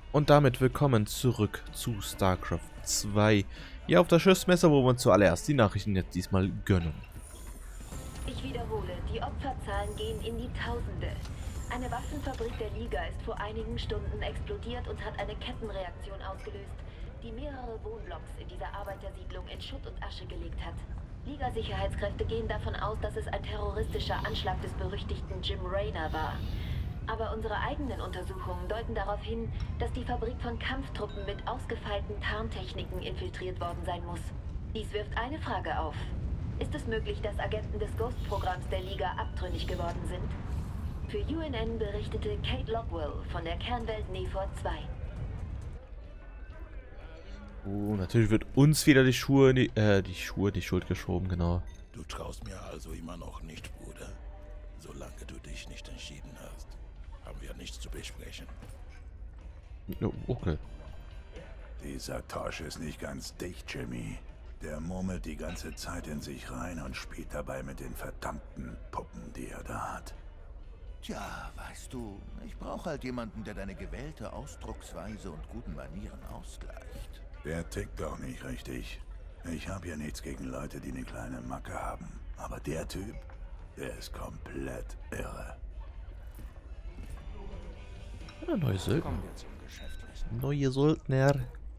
Und damit willkommen zurück zu StarCraft 2. Hier auf der Schiffsmesse, wo wir uns zuallererst die Nachrichten jetzt diesmal gönnen. Ich wiederhole, die Opferzahlen gehen in die Tausende. Eine Waffenfabrik der Liga ist vor einigen Stunden explodiert und hat eine Kettenreaktion ausgelöst, die mehrere Wohnblocks in dieser Arbeitersiedlung in Schutt und Asche gelegt hat. Liga-Sicherheitskräfte gehen davon aus, dass es ein terroristischer Anschlag des berüchtigten Jim Raynor war. Aber unsere eigenen Untersuchungen deuten darauf hin, dass die Fabrik von Kampftruppen mit ausgefeilten Tarntechniken infiltriert worden sein muss. Dies wirft eine Frage auf. Ist es möglich, dass Agenten des Ghost-Programms der Liga abtrünnig geworden sind? Für UNN berichtete Kate Lockwell von der Kernwelt Nefor 2. Natürlich wird uns wieder die Schuld geschoben, genau. Du traust mir also immer noch nicht, Bruder. Solange du dich nicht entschieden hast, haben wir nichts zu besprechen. Oh, okay. Dieser Tosh ist nicht ganz dicht, Jimmy. Der murmelt die ganze Zeit in sich rein und spielt dabei mit den verdammten Puppen, die er da hat. Tja, weißt du, ich brauche halt jemanden, der deine gewählte Ausdrucksweise und guten Manieren ausgleicht. Der tickt doch nicht richtig. Ich habe ja nichts gegen Leute, die eine kleine Macke haben. Aber der Typ, der ist komplett irre. Ja, neue Söldner. Neue Söldner.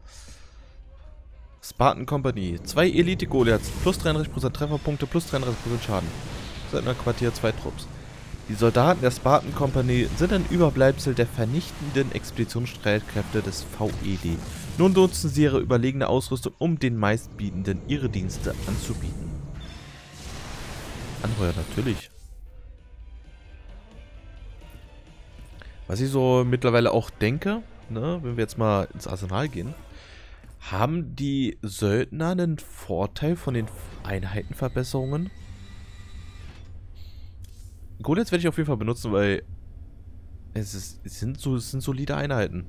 Spartan Company. 2 Elite-Goliaths. Plus 33% Trefferpunkte, plus 33% Schaden. Söldnerquartier, 2 Trupps. Die Soldaten der Spartan Company sind ein Überbleibsel der vernichtenden Expeditionsstreitkräfte des VED. Nun nutzen sie ihre überlegene Ausrüstung, um den Meistbietenden ihre Dienste anzubieten. Anheuer natürlich. Was ich so mittlerweile auch denke, ne, wenn wir jetzt mal ins Arsenal gehen, haben die Söldner einen Vorteil von den Einheitenverbesserungen? Goliaths werde ich auf jeden Fall benutzen, weil es sind solide Einheiten.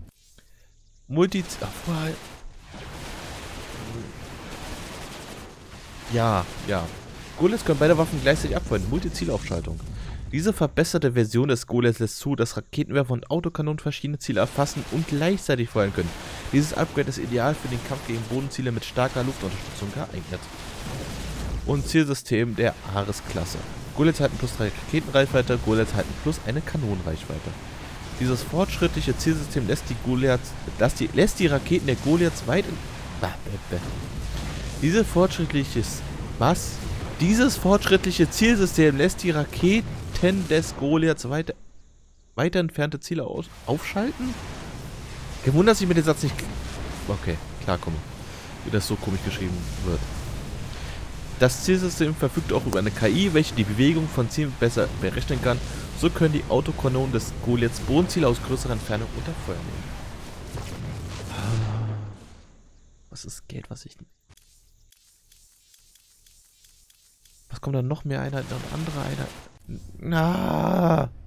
Ja. Goliaths können beide Waffen gleichzeitig abfeuern. Multizielaufschaltung. Diese verbesserte Version des Goliaths lässt zu, dass Raketenwerfer und Autokanonen verschiedene Ziele erfassen und gleichzeitig feuern können. Dieses Upgrade ist ideal für den Kampf gegen Bodenziele mit starker Luftunterstützung geeignet. Und Zielsystem der Ares-Klasse. Goliaths halten plus 3 Raketenreichweite, Goliaths halten plus eine Kanonenreichweite. Dieses fortschrittliche Zielsystem lässt die Raketen der Goliaths weit in... Dieses fortschrittliche Zielsystem lässt die Raketen des Goliaths weiter entfernte Ziele aufschalten? Gewundert, dass ich mit dem Satz nicht... Okay, klarkomme. Wie das so komisch geschrieben wird. Das Zielsystem verfügt auch über eine KI, welche die Bewegung von Zielen besser berechnen kann. So können die Autokanonen des Goliaths Bodenziele aus größerer Entfernung unter Feuer nehmen. Was ist Geld, was ich... Was kommt dann noch mehr Einheiten und andere Einheiten?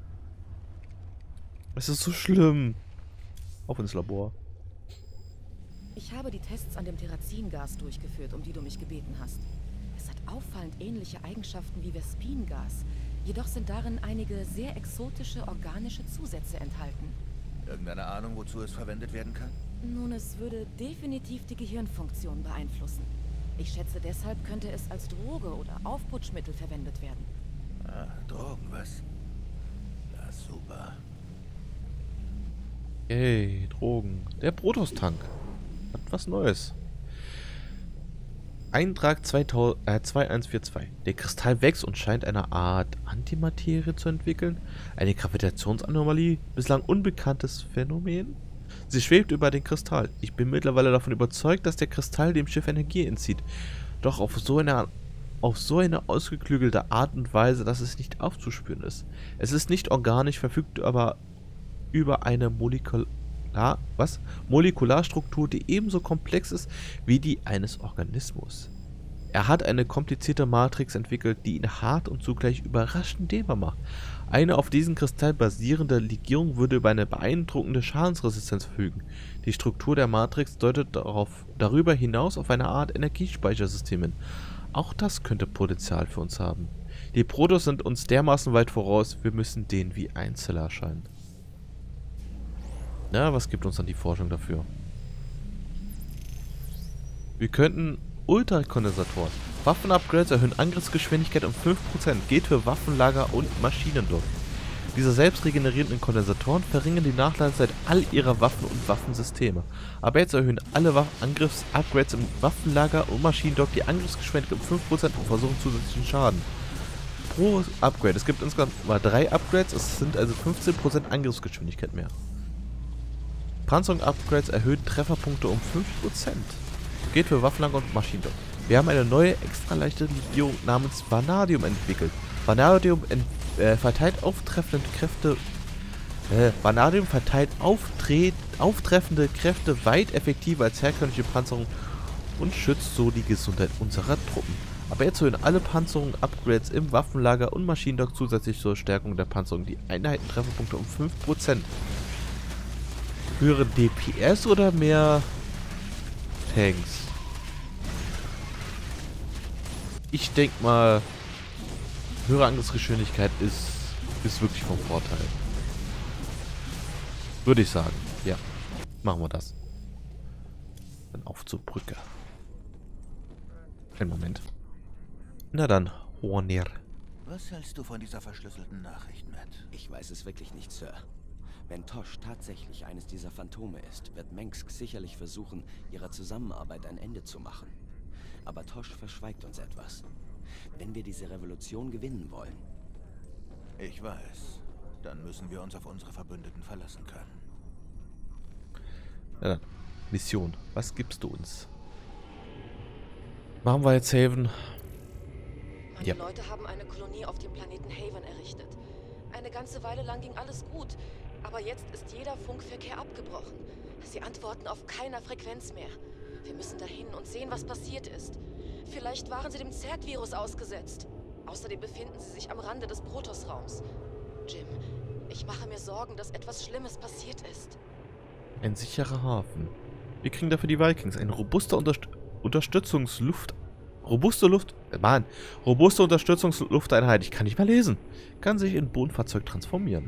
Es ist so schlimm. Auf ins Labor. Ich habe die Tests an dem Terrazingas durchgeführt, um die du mich gebeten hast. Es hat auffallend ähnliche Eigenschaften wie Vespingas, jedoch sind darin einige sehr exotische organische Zusätze enthalten. Irgendeine Ahnung, wozu es verwendet werden kann? Nun, es würde definitiv die Gehirnfunktion beeinflussen. Ich schätze, deshalb könnte es als Droge oder Aufputschmittel verwendet werden. Ah, Drogen, was? Ja, super. Yay, Drogen. Der Protoss-Tank. Hat was Neues. Eintrag 2142. Der Kristall wächst und scheint eine Art Antimaterie zu entwickeln. Eine Gravitationsanomalie. Bislang unbekanntes Phänomen. Sie schwebt über den Kristall. Ich bin mittlerweile davon überzeugt, dass der Kristall dem Schiff Energie entzieht. Doch auf so eine ausgeklügelte Art und Weise, dass es nicht aufzuspüren ist. Es ist nicht organisch, verfügt aber über eine Molekularstruktur, die ebenso komplex ist wie die eines Organismus. Er hat eine komplizierte Matrix entwickelt, die ihn hart und zugleich überraschend dehnbar macht. Eine auf diesen Kristall basierende Legierung würde über eine beeindruckende Schadensresistenz verfügen. Die Struktur der Matrix deutet darüber hinaus auf eine Art Energiespeichersystem hin. Auch das könnte Potenzial für uns haben. Die Protoss sind uns dermaßen weit voraus, wir müssen denen wie Einzeller erscheinen. Ja, was gibt uns dann die Forschung dafür? Wir könnten Ultrakondensatoren. Waffenupgrades erhöhen Angriffsgeschwindigkeit um 5%. Geht für Waffenlager und Maschinendock. Diese selbst regenerierenden Kondensatoren verringern die Nachladezeit all ihrer Waffen und Waffensysteme. Aber jetzt erhöhen alle Angriffsupgrades im Waffenlager und Maschinendock die Angriffsgeschwindigkeit um 5% und versuchen zusätzlichen Schaden. Pro Upgrade. Es gibt insgesamt mal 3 Upgrades, es sind also 15% Angriffsgeschwindigkeit mehr. Panzerung-Upgrades erhöhen Trefferpunkte um 5%. Geht für Waffenlager und Maschinendock. Wir haben eine neue, extra leichte Legierung namens Vanadium entwickelt. Vanadium verteilt auftreibende Kräfte weit effektiver als herkömmliche Panzerung und schützt so die Gesundheit unserer Truppen. Aber jetzt erhöhen alle Panzerung-Upgrades im Waffenlager und Maschinendock zusätzlich zur Stärkung der Panzerung die Einheiten-Trefferpunkte um 5%. Höhere DPS oder mehr Tanks? Ich denke mal, höhere Angriffsgeschwindigkeit ist wirklich vom Vorteil. Würde ich sagen. Ja, machen wir das. Dann auf zur Brücke. Einen Moment. Na dann, Horner. Was hältst du von dieser verschlüsselten Nachricht, Matt? Ich weiß es wirklich nicht, Sir. Wenn Tosh tatsächlich eines dieser Phantome ist, wird Mengsk sicherlich versuchen, ihrer Zusammenarbeit ein Ende zu machen. Aber Tosh verschweigt uns etwas. Wenn wir diese Revolution gewinnen wollen. Ich weiß. Dann müssen wir uns auf unsere Verbündeten verlassen können. Ja, dann. Mission. Was gibst du uns? Machen wir jetzt Haven. Meine Leute haben eine Kolonie auf dem Planeten Haven errichtet. Eine ganze Weile lang ging alles gut. Aber jetzt ist jeder Funkverkehr abgebrochen. Sie antworten auf keiner Frequenz mehr. Wir müssen dahin und sehen, was passiert ist. Vielleicht waren sie dem Zerg-Virus ausgesetzt. Außerdem befinden sie sich am Rande des Protoss-Raums. Jim, ich mache mir Sorgen, dass etwas Schlimmes passiert ist. Ein sicherer Hafen. Wir kriegen dafür die Vikings. Eine robuste Unterstützungslufteinheit. Ich kann nicht mal lesen. Kann sich in Bodenfahrzeug transformieren.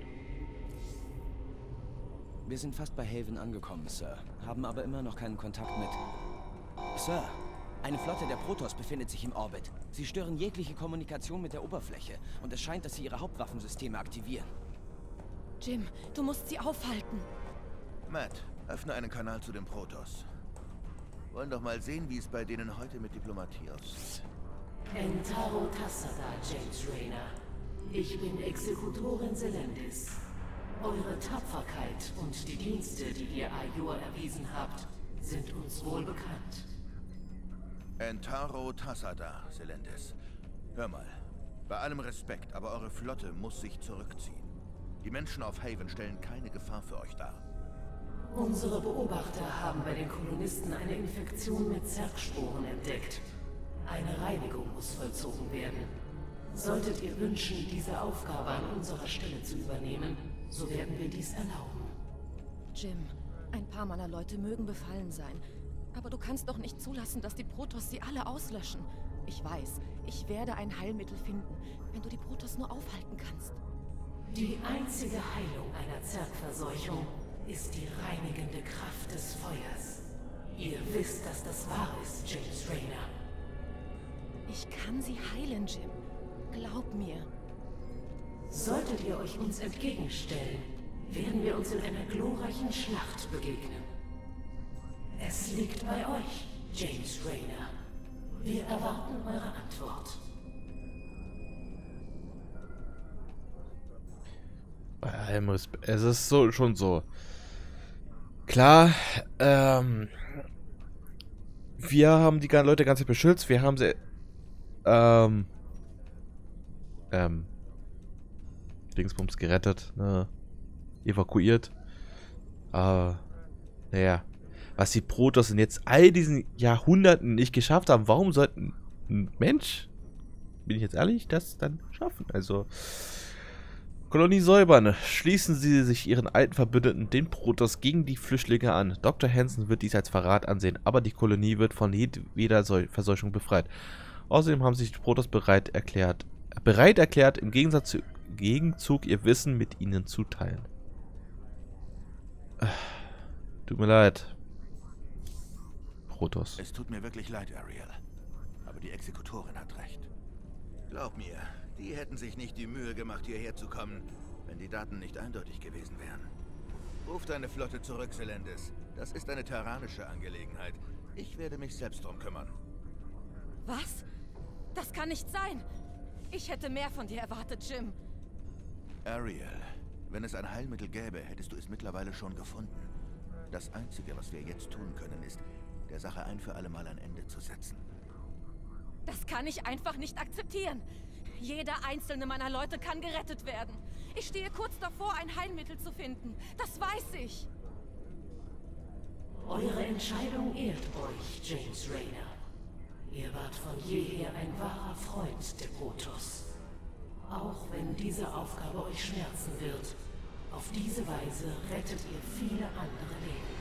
Wir sind fast bei Haven angekommen, Sir. Haben aber immer noch keinen Kontakt mit... Sir, eine Flotte der Protoss befindet sich im Orbit. Sie stören jegliche Kommunikation mit der Oberfläche. Und es scheint, dass sie ihre Hauptwaffensysteme aktivieren. Jim, du musst sie aufhalten. Matt, öffne einen Kanal zu den Protoss. Wollen doch mal sehen, wie es bei denen heute mit Diplomatie aussieht. Entaro Tassada, James Raynor. Ich bin Exekutorin Selendis. Eure Tapferkeit und die Dienste, die ihr Aiur erwiesen habt, sind uns wohl bekannt. Entaro Tassada, Selendis. Hör mal, bei allem Respekt, aber eure Flotte muss sich zurückziehen. Die Menschen auf Haven stellen keine Gefahr für euch dar. Unsere Beobachter haben bei den Kolonisten eine Infektion mit Zerg-Sporen entdeckt. Eine Reinigung muss vollzogen werden. Solltet ihr wünschen, diese Aufgabe an unserer Stelle zu übernehmen, so werden wir dies erlauben. Jim, ein paar meiner Leute mögen befallen sein. Aber du kannst doch nicht zulassen, dass die Protoss sie alle auslöschen. Ich weiß, ich werde ein Heilmittel finden, wenn du die Protoss nur aufhalten kannst. Die einzige Heilung einer Zerg-Verseuchung ist die reinigende Kraft des Feuers. Ihr wisst, dass das wahr ist, James Raynor. Ich kann sie heilen, Jim. Glaub mir. Solltet ihr euch uns entgegenstellen, werden wir uns in einer glorreichen Schlacht begegnen. Es liegt bei euch, James Raynor. Wir erwarten eure Antwort. Bei allem Respekt. Es ist so, schon so. Klar, wir haben die Leute ganz beschützt. Wir haben sie, Dingsbums gerettet, ne? Evakuiert. Naja. Was die Protoss in jetzt all diesen Jahrhunderten nicht geschafft haben, warum sollten ein Mensch, bin ich jetzt ehrlich, das dann schaffen? Also, Kolonie säubern. Schließen Sie sich Ihren alten Verbündeten, den Protoss, gegen die Flüchtlinge an. Dr. Hansen wird dies als Verrat ansehen, aber die Kolonie wird von jeder Verseuchung befreit. Außerdem haben sich die Protoss bereit erklärt, im Gegenzug ihr Wissen mit ihnen zu teilen. Tut mir leid. Protoss. Es tut mir wirklich leid, Ariel. Aber die Exekutorin hat recht. Glaub mir, die hätten sich nicht die Mühe gemacht, hierher zu kommen, wenn die Daten nicht eindeutig gewesen wären. Ruf deine Flotte zurück, Selendis. Das ist eine terranische Angelegenheit. Ich werde mich selbst drum kümmern. Was? Das kann nicht sein. Ich hätte mehr von dir erwartet, Jim. Ariel, wenn es ein Heilmittel gäbe, hättest du es mittlerweile schon gefunden. Das Einzige, was wir jetzt tun können, ist, der Sache ein für alle Mal ein Ende zu setzen. Das kann ich einfach nicht akzeptieren. Jeder einzelne meiner Leute kann gerettet werden. Ich stehe kurz davor, ein Heilmittel zu finden. Das weiß ich. Eure Entscheidung ehrt euch, James Raynor. Ihr wart von jeher ein wahrer Freund der Protoss. Auch wenn diese Aufgabe euch schmerzen wird, auf diese Weise rettet ihr viele andere Leben.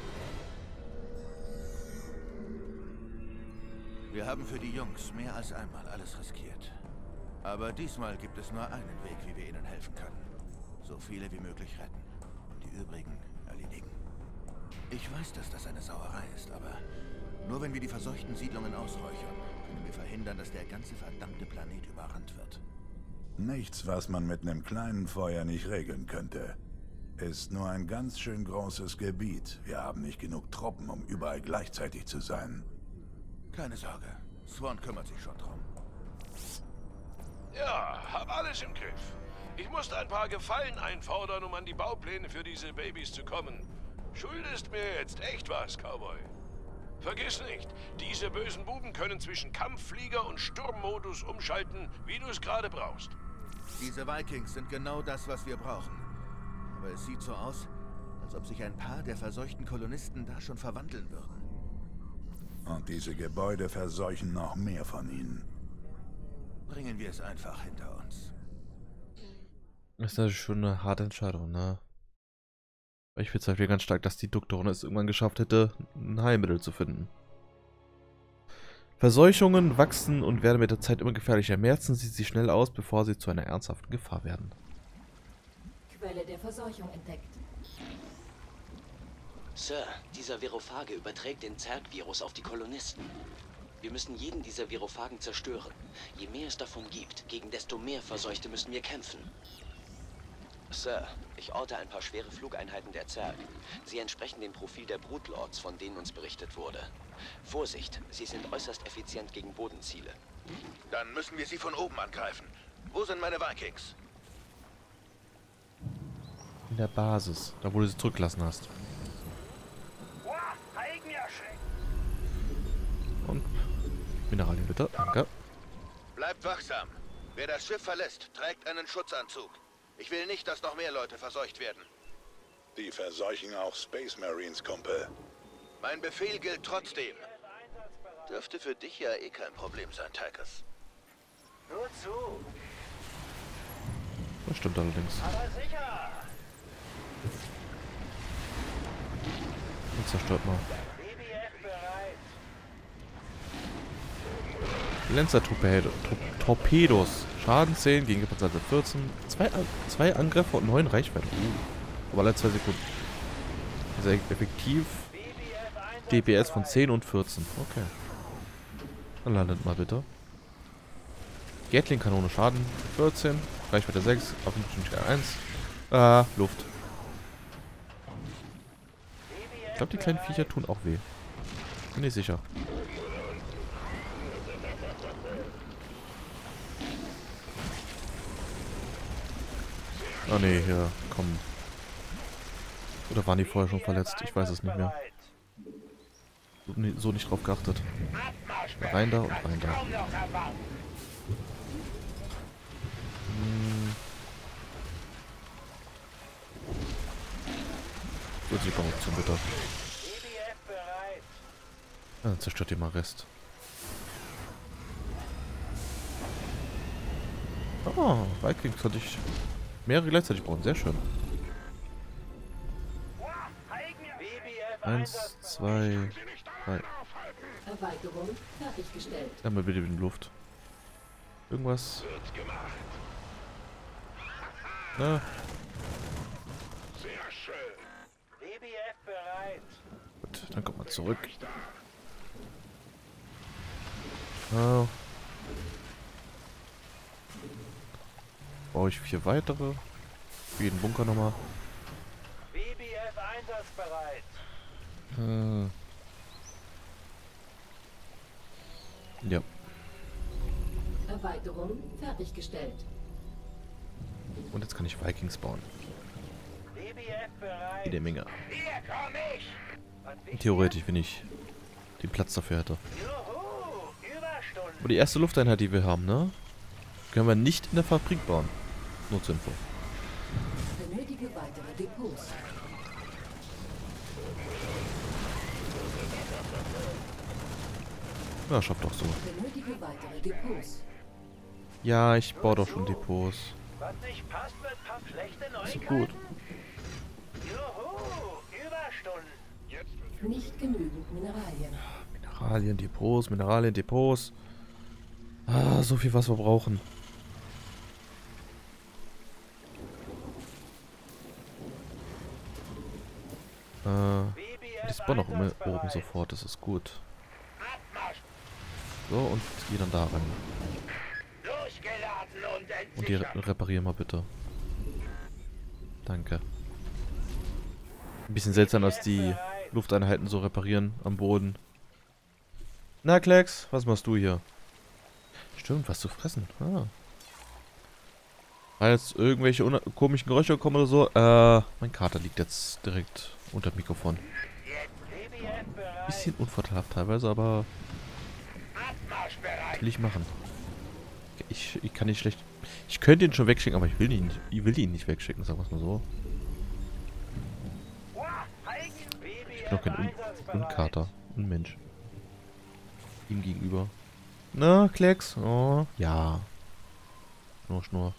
Wir haben für die Jungs mehr als einmal alles riskiert. Aber diesmal gibt es nur einen Weg, wie wir ihnen helfen können. So viele wie möglich retten und die übrigen erledigen. Ich weiß, dass das eine Sauerei ist, aber nur wenn wir die verseuchten Siedlungen ausräuchern, können wir verhindern, dass der ganze verdammte Planet überrannt wird. Nichts, was man mit einem kleinen Feuer nicht regeln könnte. Ist nur ein ganz schön großes Gebiet. Wir haben nicht genug Truppen, um überall gleichzeitig zu sein. Keine Sorge, Swan kümmert sich schon drum. Ja, hab alles im Griff. Ich musste ein paar Gefallen einfordern, um an die Baupläne für diese Babys zu kommen. Schuldest mir jetzt echt was, Cowboy. Vergiss nicht, diese bösen Buben können zwischen Kampfflieger und Sturmmodus umschalten, wie du es gerade brauchst. Diese Vikings sind genau das, was wir brauchen. Aber es sieht so aus, als ob sich ein paar der verseuchten Kolonisten da schon verwandeln würden. Und diese Gebäude verseuchen noch mehr von ihnen. Bringen wir es einfach hinter uns. Das ist natürlich schon eine harte Entscheidung, ne? Ich bezweifle ganz stark, dass die Doktorin es irgendwann geschafft hätte, ein Heilmittel zu finden. Verseuchungen wachsen und werden mit der Zeit immer gefährlicher. Merzen sie sich schnell aus, bevor sie zu einer ernsthaften Gefahr werden. Quelle der Verseuchung entdeckt. Sir, dieser Virophage überträgt den Zerg-Virus auf die Kolonisten. Wir müssen jeden dieser Virophagen zerstören. Je mehr es davon gibt, gegen desto mehr Verseuchte müssen wir kämpfen. Sir, ich orte ein paar schwere Flugeinheiten der Zerg. Sie entsprechen dem Profil der Brutlords, von denen uns berichtet wurde. Vorsicht, sie sind äußerst effizient gegen Bodenziele. Dann müssen wir sie von oben angreifen. Wo sind meine Vikings? In der Basis, da wo du sie zurückgelassen hast. Und Mineralien bitte, danke. Bleibt wachsam. Wer das Schiff verlässt, trägt einen Schutzanzug. Ich will nicht, dass noch mehr Leute verseucht werden. Die verseuchen auch Space Marines, Kumpel. Mein Befehl gilt trotzdem. Dürfte für dich ja eh kein Problem sein, Tychus. Nur zu. Das stimmt allerdings. Aber sicher. Und zerstört mal. BBF bereit. Lancer-Torpedos. Schaden 10 gegen gepanzerte 14. 2 Angriffe und 9 Reichweite. Aber alle 2 Sekunden. Sehr effektiv. DPS von 10 und 14. Okay. Dann landet mal bitte. Gatling-Kanone Schaden 14. Reichweite 6. Waffengeschwindigkeit 1. Luft. Ich glaube, die kleinen Viecher tun auch weh. Bin nicht sicher. Oh ne, hier, komm. Oder waren die vorher schon verletzt? Ich weiß es nicht mehr. So nicht drauf geachtet. Rein da und rein da. Gut, die Korruption bitte. Dann zerstört ihr mal Rest. Oh, Vikings konnte ich mehrere gleichzeitig brauchen. Sehr schön. 1, 2, 3. Erweiterung fertiggestellt. Dann mal bitte in die Luft. Irgendwas. Na. BBF bereit. Dann kommt mal zurück. Ah. Baue ich 4 weitere. Für jeden Bunker nochmal. BBF einsatzbereit. Ja. Erweiterung fertiggestellt. Und jetzt kann ich Vikings bauen. BBF bereit. Jede Menge. Hier komm ich. Was wichtig? Theoretisch, wenn ich den Platz dafür hätte. Juhu, Überstunden. Aber die erste Lufteinheit, die wir haben, ne? Können wir nicht in der Fabrik bauen. Nur zur Info. Benötige weitere Depots. Ja, schafft doch so. Benötige weitere Depots. Ja, ich baue doch schon Depots. Was nicht passt, wird ein paar schlechte Ist Neuigkeiten. gut. Juhu, Überstunden. Jetzt wird Nicht genügend Mineralien. Mineralien, Depots, Mineralien, Depots. Ah, so viel, was wir brauchen. Die spawnen auch immer oben sofort, das ist gut. Abmarsch. So, und geh dann da rein. Losgeladen und Und die entsichert. reparieren mal bitte. Danke. Ein bisschen seltsam, dass die Lufteinheiten so reparieren am Boden. Na, Klecks, was machst du hier? Stimmt, was zu fressen. Ah. Weil jetzt irgendwelche komischen Geräusche kommen oder so. Mein Kater liegt jetzt direkt unter dem Mikrofon. BBF bereit. Bisschen unvorteilhaft teilweise, aber Abmarsch bereit. will ich machen. Ich kann nicht schlecht. Ich könnte ihn schon wegschicken, aber ich will ihn nicht wegschicken, sagen wir es mal so. Ich bin doch kein Unkater. Unmensch. Ihm gegenüber. Na, Klecks? Oh, ja. Schnurr.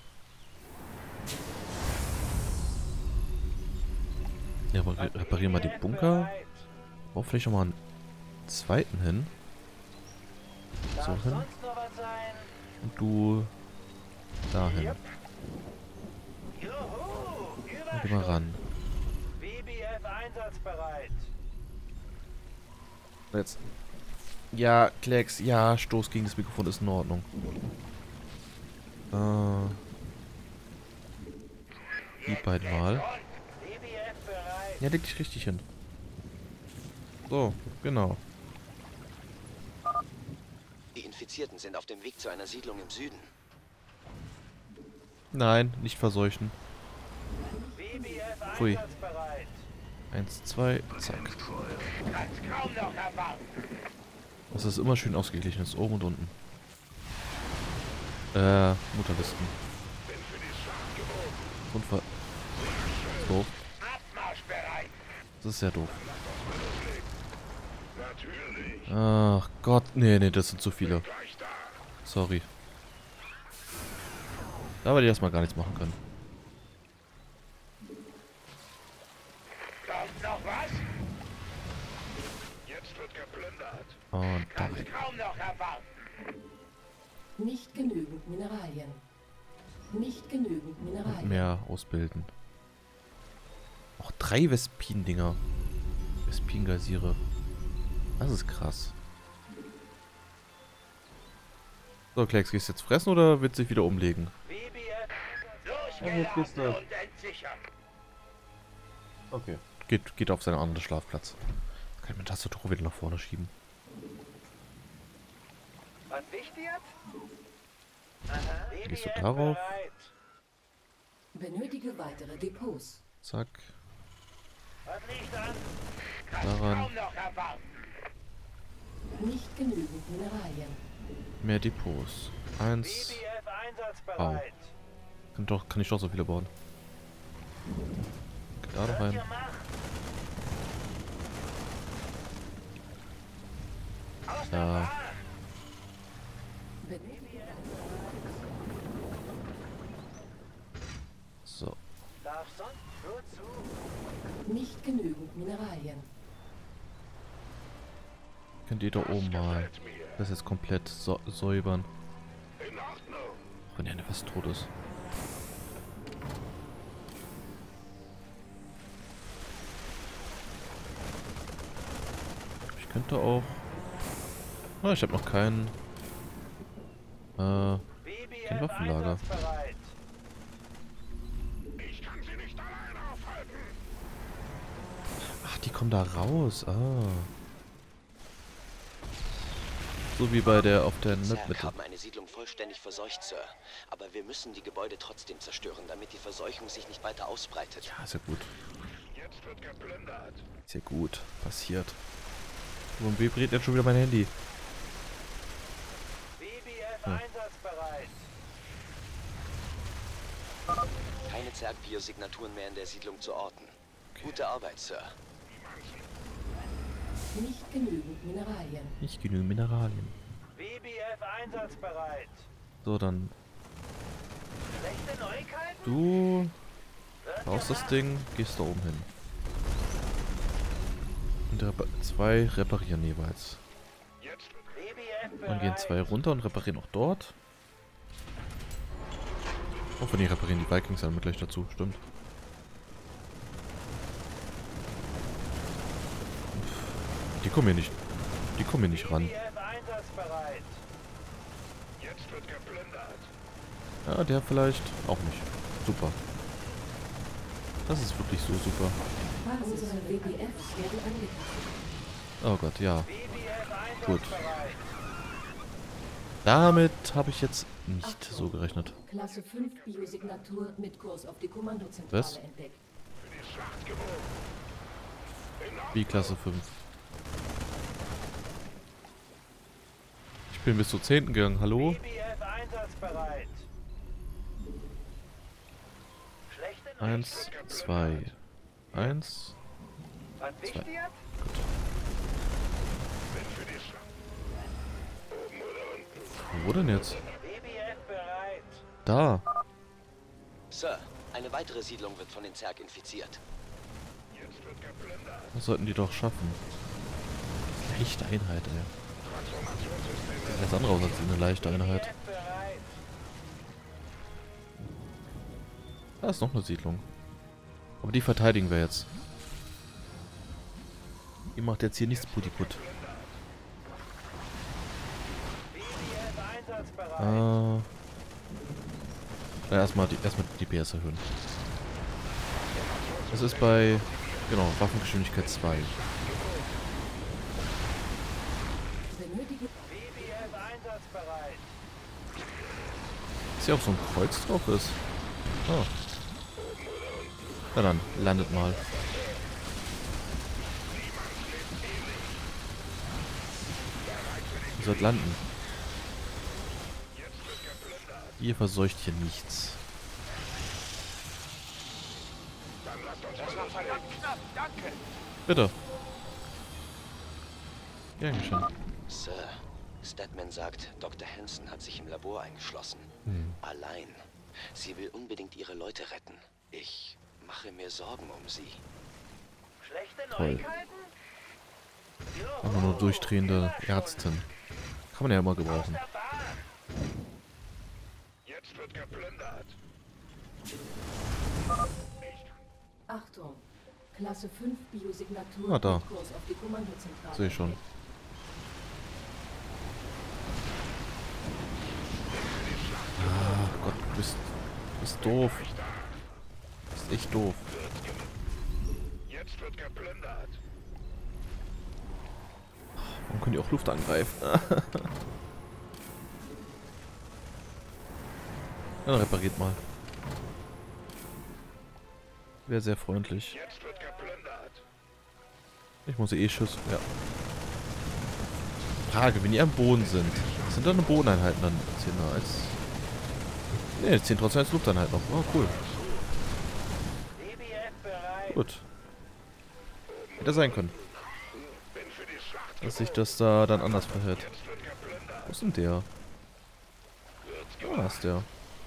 Ja, aber reparieren wir den Bunker. Auch vielleicht noch mal einen zweiten hin. So hin. Sonst noch was sein? Und du dahin. Juhu, Und geh mal ran. BBF einsatzbereit. Jetzt. Ja, Klecks, ja, Stoß gegen das Mikrofon ist in Ordnung. Die beiden mal. BBF bereit. Ja, leg dich richtig hin. So, genau. Die Infizierten sind auf dem Weg zu einer Siedlung im Süden. Nein, nicht verseuchen. BBF Pfui. einsatzbereit. 1, 2, zack. Kannst kaum noch erwarten. Das ist immer schön ausgeglichen, ist oben und unten. Mutterlisten. Unfall. Doof. Abmarsch bereit. Das ist sehr doof. Ach Gott, nee, das sind zu viele. Sorry. Da werde ich erstmal gar nichts machen können. Kommt noch was? Jetzt wird geplündert. Und da Kannst kaum noch erwarten. Nicht genügend Mineralien. Nicht genügend und Mineralien. mehr ausbilden. Auch 3 Vespin-Dinger. Vespin-Geysire. Das ist krass. So, Klecks, gehst du jetzt fressen oder willst du dich wieder umlegen? BBF wo bist du? losgeladen und entsichert. Okay. Geht auf seinen anderen Schlafplatz. Kann ich meine Tastatur wieder nach vorne schieben. Was wichtig jetzt? Gehst du darauf? Benötige weitere Depots. Zack. Was liegt an? Kannst Daran. kaum noch erwarten. Nicht genügend Mineralien. Mehr Depots. 1. BBF einsatzbereit. Kann ich doch so viele bauen. Geht da noch rein. Ihr macht. Aus der Ja. Bahn. So. Darf sonst nur zu. Nicht genügend Mineralien. Könnt ihr da oben mal das jetzt komplett säubern. Wenn ja fast tot ist. könnte auch... Ah, ich habe noch kein Waffenlager. Ach, die kommen da raus. Ah. So wie bei der auf der Wir Mitte. haben eine Siedlung vollständig verseucht, Sir. Aber wir müssen die Gebäude trotzdem zerstören, damit die Verseuchung sich nicht weiter ausbreitet. Ja, ist ja gut. Ist ja gut. Passiert. Warum vibriert jetzt schon wieder mein Handy? Ja. Keine Zerg-Biosignaturen mehr in der Siedlung zu orten. Gute Arbeit, Sir. Nicht genügend Mineralien. Nicht genügend Mineralien. BBF einsatzbereit. So, dann... Schlechte Neuigkeiten? Du... baust das Ding, gehst da oben hin. Und zwei reparieren jeweils. Dann gehen zwei runter und reparieren auch dort. Auch wenn die reparieren die Vikings dann mit gleich dazu, stimmt. Die kommen hier nicht. Die kommen hier nicht ran. Ja, der vielleicht auch nicht. Super. Das ist wirklich so super. Unsere BBFs werden angegriffen. Oh Gott, ja. Gut. Damit habe ich jetzt nicht so gerechnet. Klasse 5 Biosignatur mit Kurs auf die Kommandozentrale Was? entdeckt. Wie Klasse 5. Ich bin bis zur 10. gegangen, hallo? BBF einsatzbereit. 1, 2. 1. Verdichtet? Wo denn jetzt? BBF bereit. Da. Sir, eine weitere Siedlung wird von den Zerg infiziert. Das sollten die doch schaffen. Leichte Einheit, ey. Das ist andere aus als eine leichte Einheit. BBF bereit. Da ist noch eine Siedlung. Aber die verteidigen wir jetzt. Ihr macht jetzt hier nichts Puttiput. BBF einsatzbereit. Ja, erstmal die PS erhöhen. Das ist bei, genau, Waffengeschwindigkeit 2. Benötige BBF einsatzbereit. Ist hier auch so ein Kreuz drauf ist. Ah. Na dann, landet mal. Ihr sollt landen. Ihr verseucht hier nichts. Bitte. Gern geschehen. Sir, Statman sagt, Dr. Hansen hat sich im Labor eingeschlossen. Allein. Sie will unbedingt ihre Leute retten. Ich mache mir Sorgen um sie. Schlechte Toll. Neuigkeiten? Einfach nur durchdrehende Ärztin. Kann man ja immer gebrauchen. Jetzt wird geplündert. Achtung. Klasse 5 Biosignatur Ah, da. mit Kurs auf die Kommandozentrale. Sehe ich schon. Ah, Gott, du bist doof. Du bist echt doof. Jetzt wird geplündert. Warum können die auch Luft angreifen? Dann repariert mal. Wäre sehr freundlich. Jetzt wird geplündert. Ich muss eh Schuss. Ja. Frage, wenn die am Boden sind. Sind da eine Bodeneinheiten dann 10 als. Ne, 10 trotzdem als Lufteinheit noch. Oh, cool. BBF bereit. Gut. Hätte sein können. Dass sich das da dann anders verhält. Wo ist denn der? Da ist der.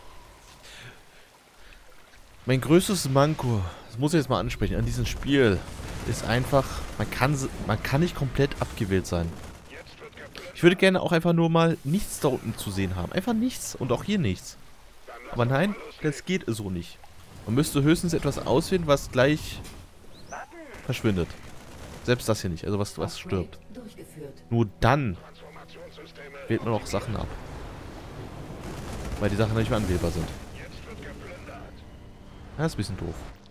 Mein größtes Manko, das muss ich jetzt mal ansprechen, an diesem Spiel ist einfach, man kann nicht komplett abgewählt sein. Ich würde gerne auch einfach nur mal nichts da unten zu sehen haben. Einfach nichts und auch hier nichts. Aber nein, das geht so nicht. Man müsste höchstens etwas auswählen, was gleich verschwindet. Selbst das hier nicht. Also was stirbt. Durchgeführt. Nur dann wählt man auch Sachen ab. Weil die Sachen nicht mehr anwählbar sind. Das ist ein bisschen doof.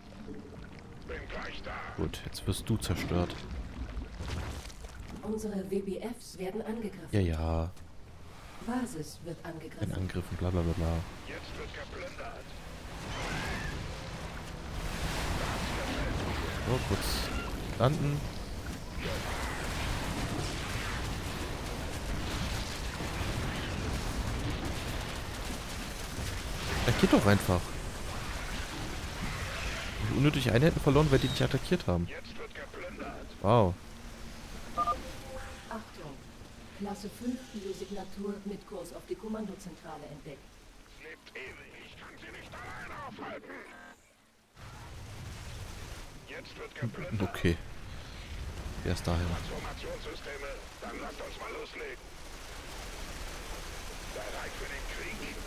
Gut, jetzt wirst du zerstört. Unsere WBFs werden angegriffen. Ja, ja. Basis wird Ein angegriffen. Angriffen, bla bla bla bla. So, kurz landen. Da geht doch einfach. Wie unnötig Einheiten verloren, weil die nicht attackiert haben. Wow. Achtung! Klasse 5 Biosignatur mit Kurs auf die Kommandozentrale entdeckt. Lebt ewig, ich kann sie nicht allein aufhalten. Jetzt wird geplündert. Okay. Wer ist dahin? Transformationssysteme, dann lasst uns mal loslegen. Bereit für den Krieg?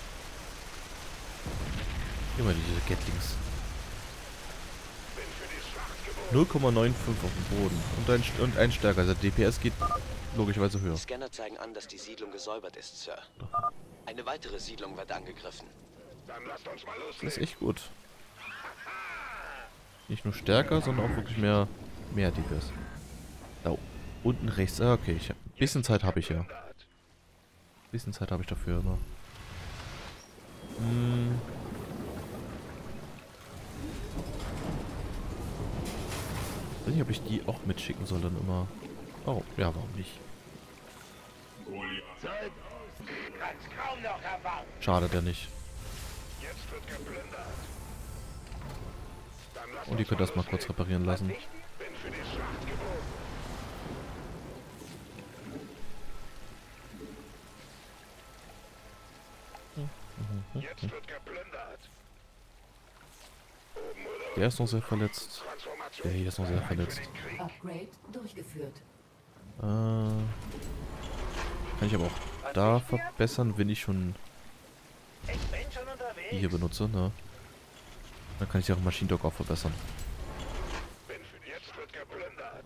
Immer diese Gatlings. Bin für die Schlacht geboren. 0,95 auf dem Boden. Und ein stärker. Also DPS geht logischerweise höher. Die Scanner zeigen an, dass die Siedlung gesäubert ist, Sir. Eine weitere Siedlung wird angegriffen. Dann lasst uns mal Das ist loslegen. echt gut. Nicht nur stärker, sondern auch wirklich mehr DPS. Da unten rechts. Ah, okay. Ein bisschen Zeit habe ich ja. Ein bisschen Zeit habe ich dafür immer. Ich weiß nicht, ob ich die auch mitschicken soll dann immer. Oh, ja, warum nicht? Kann's kaum noch erwarten. Schade der nicht. Jetzt wird geplündert. Dann lasst Und ihr uns könnt mal das mal kurz loslegen. reparieren lassen. Bin für die Schlacht geboren. Jetzt wird geplündert. Oben oder Der ist noch sehr verletzt. Transformation. Der hier ist noch sehr verletzt. Upgrade durchgeführt. Kann ich aber auch da verbessern, wenn ich schon Ich bin schon die unterwegs. hier benutze, ne? Dann kann ich auch Machine Dog auch verbessern. Bin für die jetzt wird geplündert.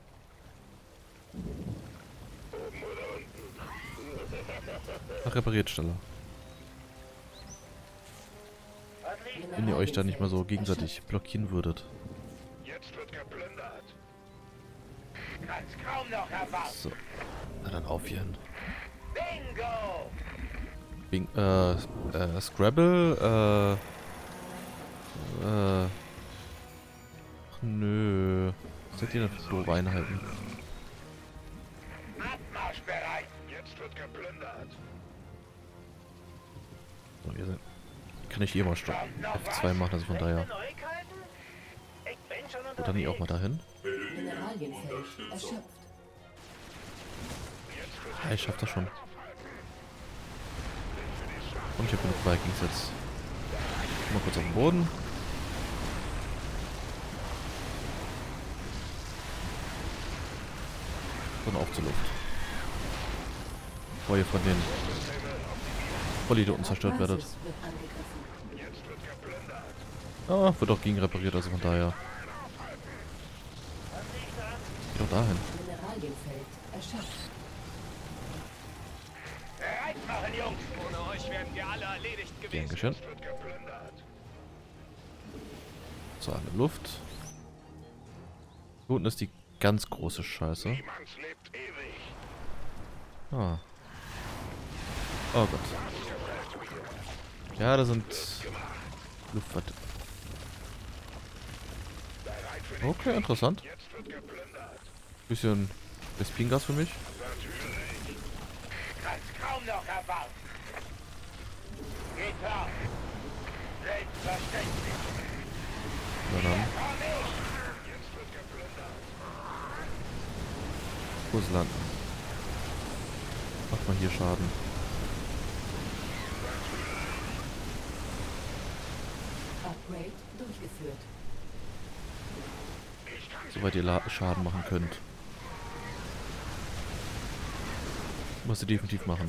Oben oder unten. Ach, repariert schneller. Wenn ihr euch da nicht mal so gegenseitig blockieren würdet. Jetzt wird geplündert. Kann's kaum noch erwarten. So. Na dann auf hier hin. Bingo! Scrabble, ach nö. Was seid ihr denn für doofe Einheiten? Abmarsch bereit. Jetzt wird geplündert. So, hier sind. Kann ich hier mal F2 machen, also von daher. Neuigkeiten? Ich bin schon Wird dann unterwegs. nicht auch mal dahin? Mineralienfeld erschöpft. Ja, ich schaff das schon. Und ich habe genug Vikings jetzt. Mal kurz auf den Boden. Und auf zur Luft. Bevor ihr von den Vollidioten zerstört werdet. Basis wird angegriffen. Ah, wird auch gegen repariert, also von daher. Geht doch dahin. Mineralienfeld erschöpft. Bereit machen, Jungs. Ohne euch wären wir alle erledigt gewesen. Gern geschehen. So, alle Luft. Hier unten ist die ganz große Scheiße. Niemands lebt ewig. Ah. Oh Gott. Ja, da sind Luftwaffe. Okay, interessant. Jetzt wird geplündert. Bisschen Vespingas für mich. Natürlich. Kann's kaum noch erwarten. Geht klar. Selbstverständlich. Na dann. Komm ich. Jetzt wird geplündert. Russland. Macht mal hier Schaden. Upgrade durchgeführt. Soweit ihr Schaden machen könnt. Musst du definitiv machen.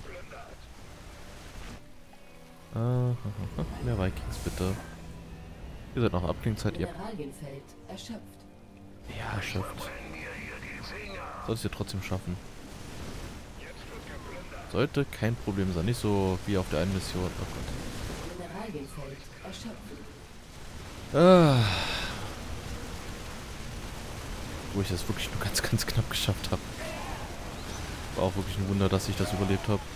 Mehr Vikings bitte. Ihr seid noch Abklingzeit, ihr. Mineralienfeld erschöpft. Ja, erschöpft. Sollte es ja trotzdem schaffen. Sollte kein Problem sein. Nicht so wie auf der einen Mission. Oh Gott. Mineralienfeld erschöpft. Wo ich das wirklich nur ganz, ganz knapp geschafft habe. War auch wirklich ein Wunder, dass ich das überlebt habe.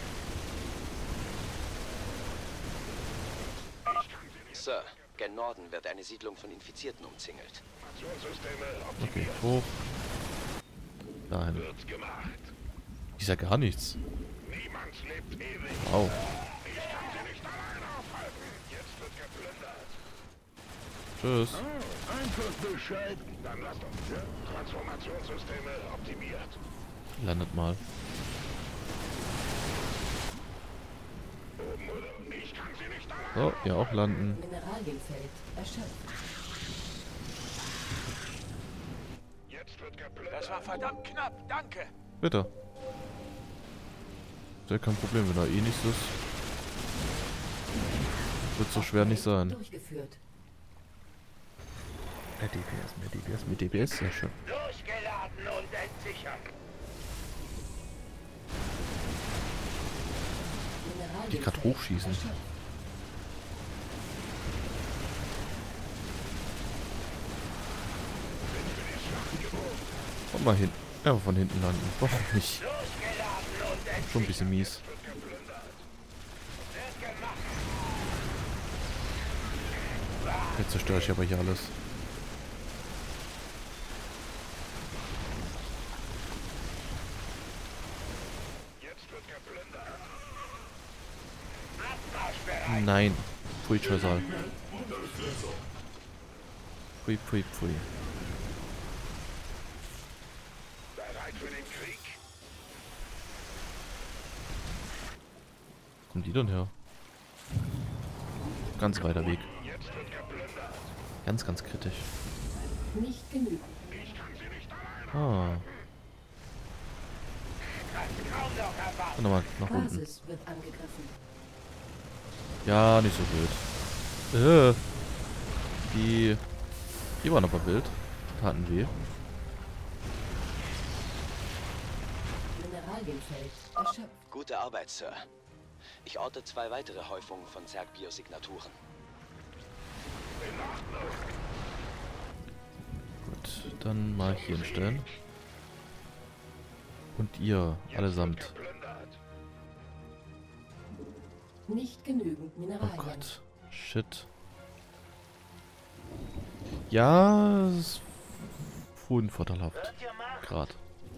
Sir, gen Norden wird eine Siedlung von Infizierten umzingelt. Okay, hoch. Dahin. Ich sag gar nichts. Wow. Tschüss. Landet mal. So, ja auch landen. Mineralienfeld erschöpft. Das war verdammt knapp, danke. Bitte. Ist ja kein Problem, wenn da eh nichts ist. Wird so schwer nicht sein. Durchgeführt. Mehr DPS, mehr DPS, mehr DPS, sehr schön. Durchgeladen und entsichert. Die gerade hochschießen. Und mal hin. Einfach von hinten landen. Warum nicht? Schon ein bisschen mies. Jetzt zerstöre ich aber hier alles. Nein. Pfui, Scheusal. Pfui, pfui, pfui. Wo kommen die denn her? Ganz weiter Weg. Ganz, ganz kritisch. Nicht genügend. Ah. Und nochmal nach unten. Basis wird angegriffen. Ja, nicht so wild. Die waren aber wild. Taten weh. Mineralienfeld erschöpft. Gute Arbeit, Sir. Ich orte 2 weitere Häufungen von Zerg-Biosignaturen. Gut, dann mal hier hinstellen. Und ihr allesamt. Nicht genügend Oh Mineralien. Gott. Shit. Ja, es ist unvorteilhaft. Gerade.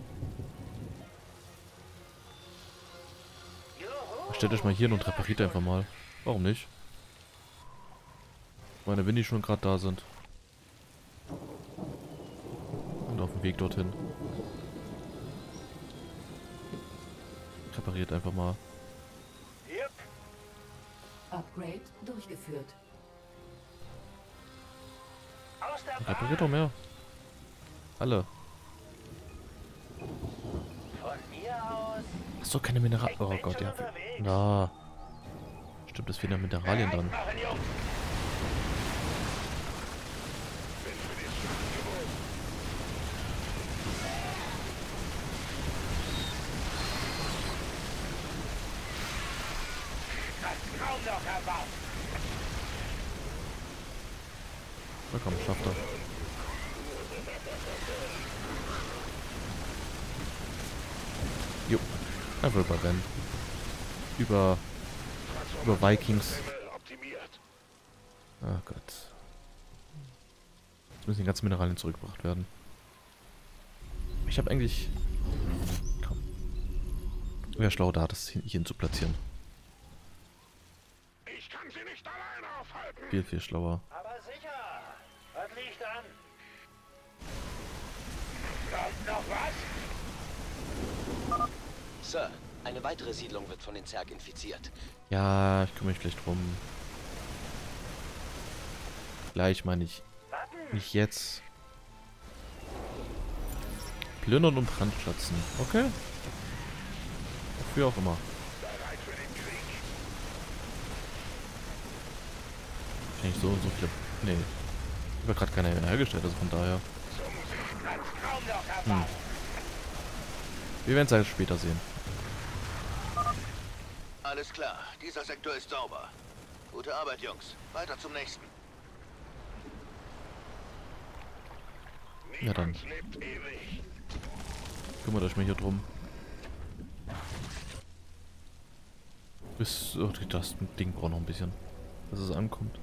Stellt euch mal hier hin und repariert einfach mal. Warum nicht? Ich meine, wenn die schon gerade da sind. Und auf dem Weg dorthin. Repariert einfach mal. Upgrade durchgeführt. Repariert doch mehr. Alle. Hast doch keine Mineralien. Oh Gott, ja. Na. Stimmt, es fehlen ja Mineralien dran. Na komm, schafft er. Jo. Einfach überrennen. Über Vikings. Oh Gott. Jetzt müssen die ganzen Mineralien zurückgebracht werden. Ich habe eigentlich... Komm. Wäre schlau, da das hin zu platzieren. Ich kann sie nicht alleine aufhalten. Viel, viel schlauer. Aber sicher. Was liegt an? Kommt noch was? Sir, eine weitere Siedlung wird von den Zerg infiziert. Ja, ich kümmere mich gleich drum. Gleich meine ich. Nicht jetzt. Plündern und brandschatzen. Okay. Wofür auch immer. Kann ich so und so viele... Nee. Ich habe gerade keine mehr hergestellt, also von daher. Wir werden es halt später sehen. Alles klar, dieser Sektor ist sauber. Gute Arbeit, Jungs. Weiter zum nächsten. Ja dann. Kümmert euch mal hier drum. Bis, oh, das Ding braucht noch ein bisschen, bis es ankommt.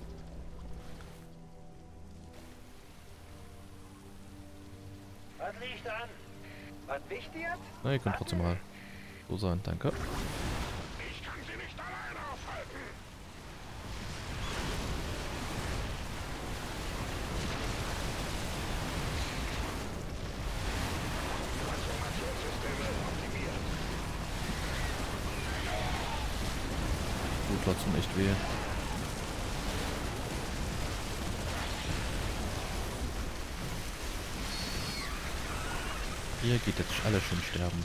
Was liegt an? Was wichtig? Na, ihr könnt trotzdem mal so sein, danke. Ich kann sie nicht alleine aufhalten. Tut trotzdem echt weh. Hier geht jetzt alle schon sterben.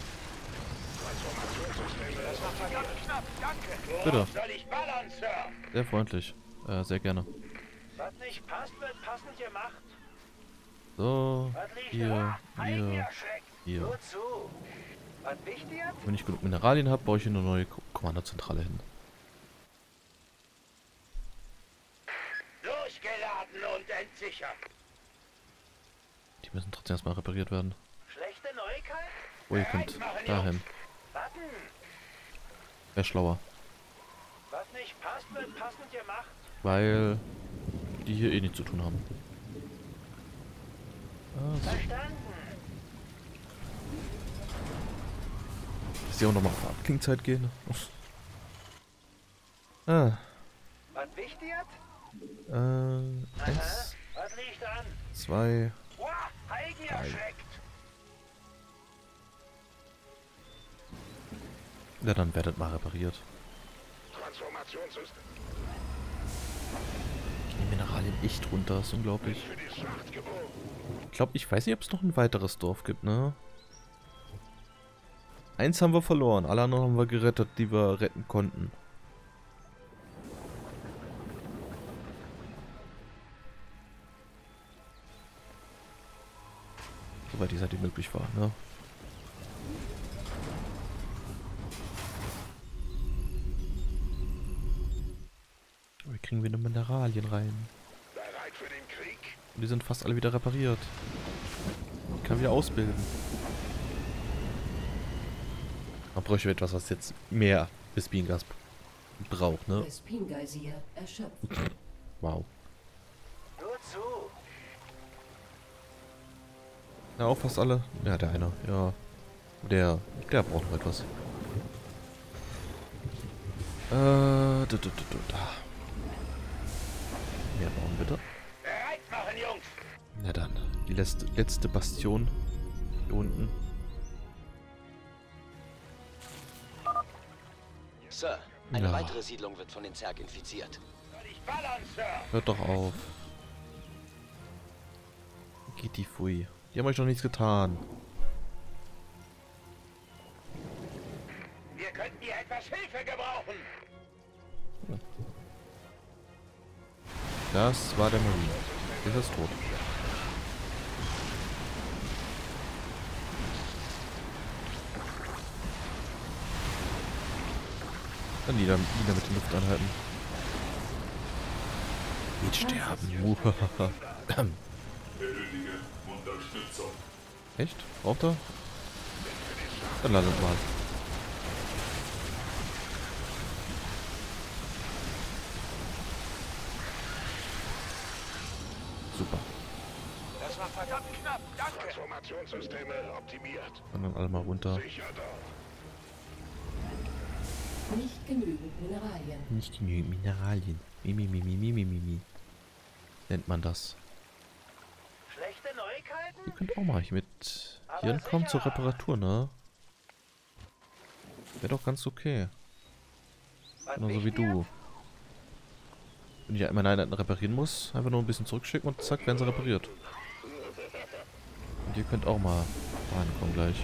Das war verdammt knapp, danke. Bitte. Soll ich ballern, Sir? Sehr freundlich. Sehr gerne. Was nicht passt, wird passend gemacht. So, Was liegt hier, da? Heidi hier, erschreckt. hier. Nur zu. Was wichtig? Wenn ich genug Mineralien habe, baue ich hier eine neue Kommandozentrale hin. Durchgeladen und entsichert. Die müssen trotzdem erstmal repariert werden. Schlechte Neuigkeit? Oh, ihr könnt dahin. Warten. Wäre schlauer. Was nicht passt, wird passend gemacht. Weil die hier eh nichts zu tun haben. Ah, so. Verstanden. Dass die auch nochmal auf Abklingzeit gehen. Ah. Was wichtig? 1, Was liegt an? 2. Wow, Heidi erschreckt. Ja, dann werdet mal repariert. Transformationssystem Die Mineralien echt runter, ist unglaublich. für die Schlacht geboren. Ich glaube, ich weiß nicht, ob es noch ein weiteres Dorf gibt, ne? Eins haben wir verloren, alle anderen haben wir gerettet, die wir retten konnten. Soweit die Seite möglich war, ne? Wir kriegen wieder Mineralien rein. Bereit für den Krieg? Und die sind fast alle wieder repariert. Ich kann wieder ausbilden. Man bräuchte etwas, was jetzt mehr Vespingas braucht, ne? Vespin-Geysir erschöpft. Wow. Nur zu. Ja, auch fast alle. Ja, der eine. Ja. Der braucht noch etwas. Da. Mehr bauen, bitte. Bereit machen, Jungs. Na dann. Die letzte Bastion. Hier unten. Sir, eine Ja. weitere Siedlung wird von den Zerg infiziert. Soll ich ballern, Sir? Hört doch auf. Geht die Pfui. Die haben euch doch nichts getan. Wir könnten hier etwas Hilfe gebrauchen. Das war der Marine. Der ist tot. Dann wieder mit den Lufteinheiten. Nicht sterben. Muhahaha. Benötige Unterstützung. Echt? Braucht er? Dann landet mal. Super. Das war verdammt knapp, danke. Transformationssysteme optimiert. Und dann alle mal runter. Sicher doch. Nicht genügend Mineralien. Nicht die Mineralien. Mimi. Nennt man das. Schlechte Neuigkeiten? Ihr könnt auch mal hier mit hier kommen zur Reparatur, ne? Wäre doch ganz okay. Was Genauso wie wichtig? du. Wenn ich meine Einheiten reparieren muss, einfach nur ein bisschen zurückschicken und zack, werden sie repariert. Und ihr könnt auch mal reinkommen gleich.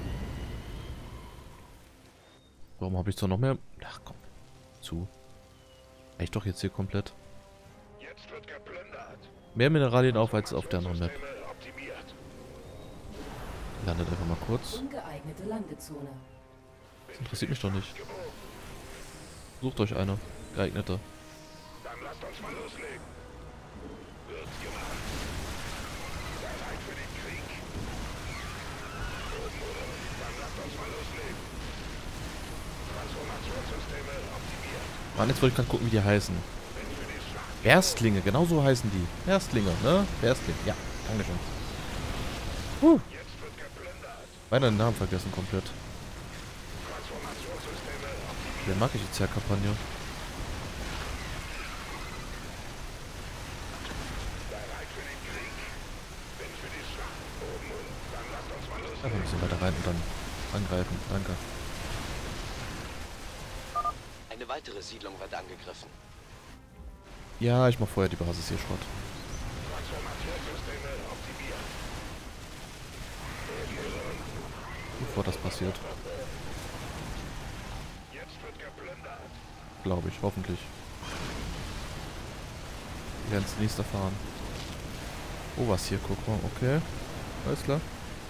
Warum habe ich zwar noch mehr? Ach komm. Zu. Reicht doch jetzt hier komplett. Jetzt wird geplündert. Mehr Mineralien auf als auf der anderen Map. Systeme optimiert. Landet einfach mal kurz. Ungeeignete Landezone. Das interessiert mich doch nicht. Sucht euch eine. Geeignete. Dann lasst uns mal loslegen. Wird gemacht. Bereit für den Krieg. Dann lasst uns mal loslegen. Transformationssysteme optimiert. Mann, jetzt wollte ich gerade gucken, wie die heißen. Erstlinge, genau so heißen die. Erstlinge, ne? Erstlinge, ja. Dankeschön. Jetzt wird geplündert. Meinen Namen vergessen komplett. Transformationssysteme optimiert. Den mag ich die Zerg-Kampagne. Bereit für den Krieg. Bin für die Schlacht. Oben und dann lasst uns mal loslegen. Einfach ein bisschen weiter rein und dann angreifen. Danke. Eine weitere Siedlung wird angegriffen. Ja, ich mach vorher die Basis hier Schrott. Transformationssysteme optimiert. Bevor das passiert. Jetzt wird geplündert. Glaube ich, hoffentlich. Wir werden ins nächste fahren. Oh, was hier, guck mal, okay. Alles klar.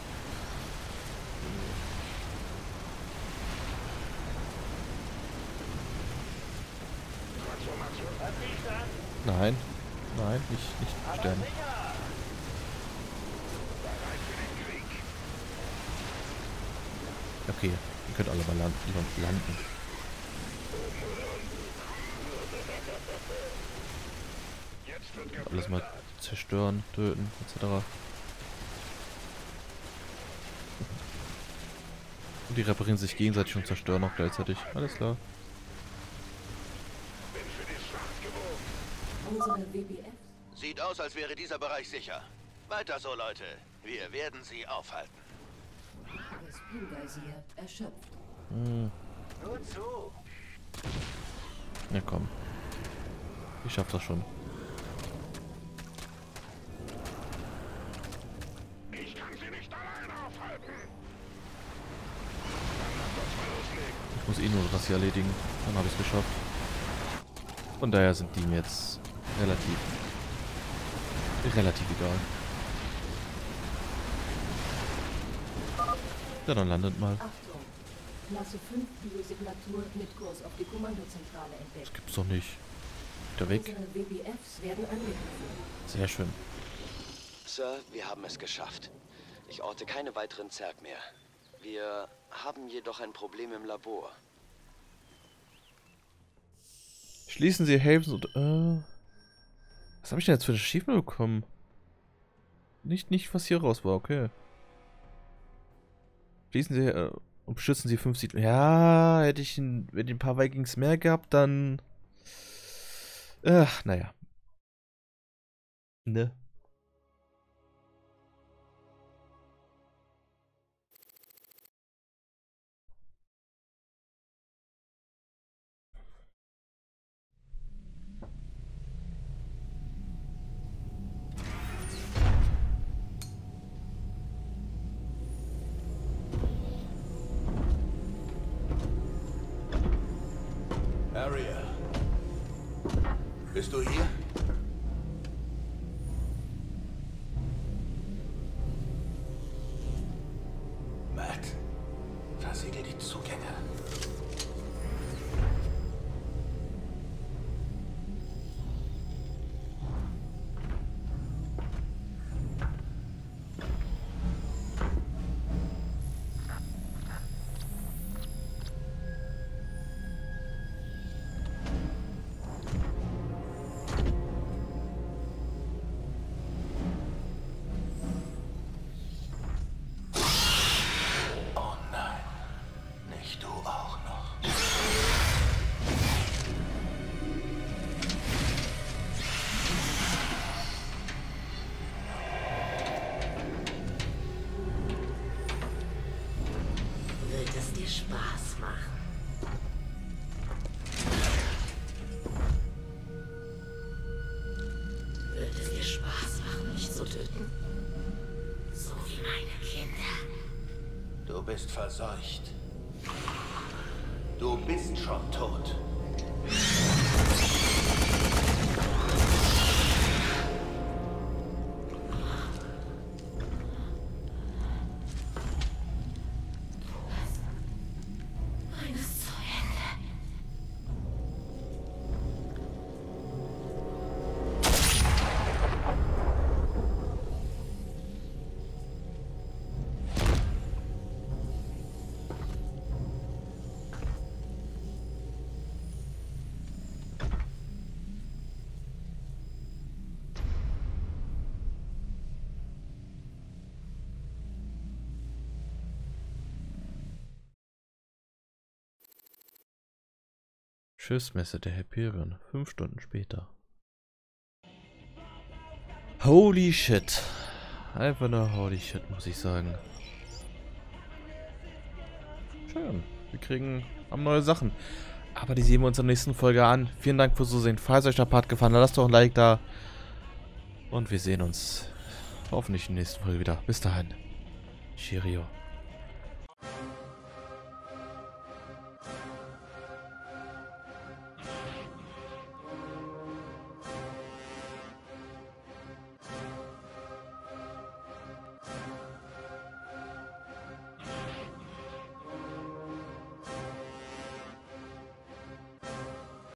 Nein. Nein, nicht sterben. Okay, ihr könnt alle mal landen. Alles mal zerstören, töten, etc. Und die reparieren sich gegenseitig und zerstören auch gleichzeitig. Alles klar. Unsere WBF. Sieht aus, als wäre dieser Bereich sicher. Weiter so, Leute. Wir werden sie aufhalten. Das Spin-Geysir erschöpft. Nur zu. Ja, komm. Ich schaff das schon. Ich kann sie nicht allein aufhalten. Ich muss eh nur das hier erledigen. Dann habe ich es geschafft. Von daher sind die mir jetzt relativ egal. Ja, dann landet mal. Achtung. Klasse 5 Biosignatur mit Kurs auf die Kommandozentrale entdeckt. Das gibt's doch nicht. Wieder weg. Unsere WBFs werden angegriffen. Sehr schön. Sir, wir haben es geschafft. Ich orte keine weiteren Zerg mehr. Wir haben jedoch ein Problem im Labor. Schließen Sie Havens und... was habe ich denn jetzt für ein Achievement bekommen? Nicht, was hier raus war, okay. Schließen Sie... und beschützen Sie 5 Siedlungen. Ja, hätte ich wenn ich ein paar Vikings mehr gehabt, dann... naja. Ne? Ariel. Bist du hier? Matt, versiegel die Zugänge. Wird es dir Spaß machen? Wird es dir Spaß machen, mich zu töten? So wie meine Kinder. Du bist verseucht. Du bist schon tot. Schiffsmesse der Hyperion. 5 Stunden später. Holy shit. Einfach nur holy shit, muss ich sagen. Schön. Wir haben neue Sachen. Aber die sehen wir uns in der nächsten Folge an. Vielen Dank fürs Zusehen. Falls euch der Part gefallen hat, lasst doch ein Like da. Und wir sehen uns hoffentlich in der nächsten Folge wieder. Bis dahin. Cheerio.